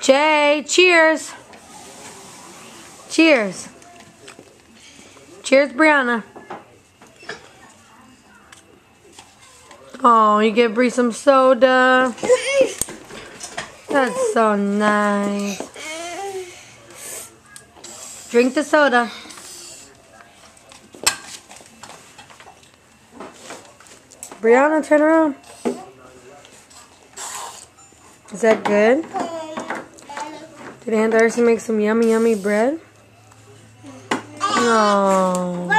Jay, cheers. Cheers. Cheers, Brianna. Oh, you get Bree some soda. That's so nice. Drink the soda. Brianna, turn around. Is that good? Did Aunt Darcy make some yummy, yummy bread? No.